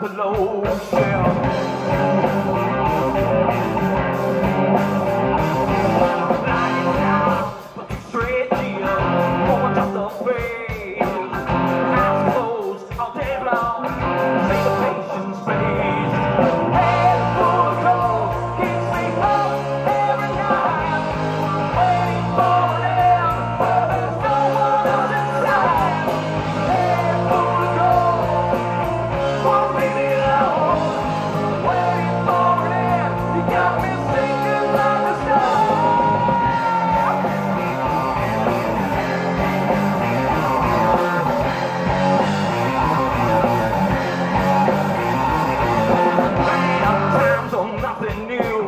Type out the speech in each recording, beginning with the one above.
the low shell. Lying down, looking straight to you, over just the face. Eyes closed all day long, say the patience fades. Head full of cold, keeps me up every night, waiting for an end, but there's no one else inside. Head full of cold, won't leave me alone, waiting for an end. You got me sinking like a stone. Times are nothing new,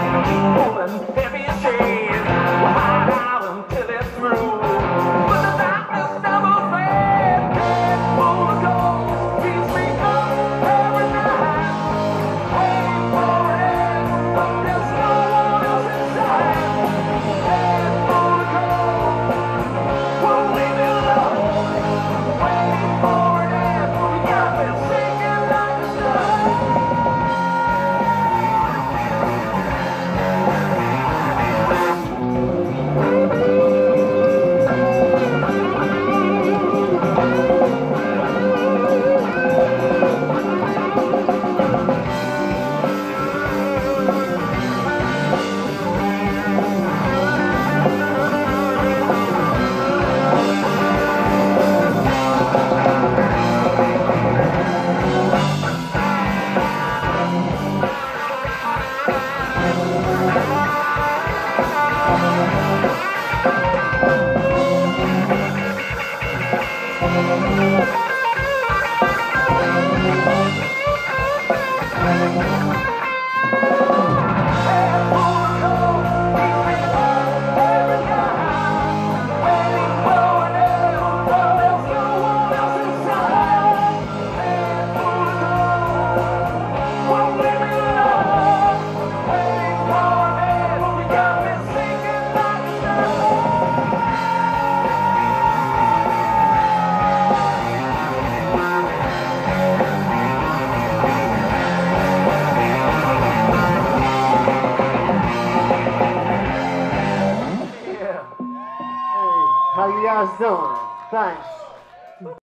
pulling heavy shades. We'll hide out until it's through, but the darkness never fades. Head full of gold, keeps me up every night, waiting for an end, but there's no one else inside. Head full of gold, won't leave me alone, waiting for an end. You got me singing like a song. How you guys doing? Thanks.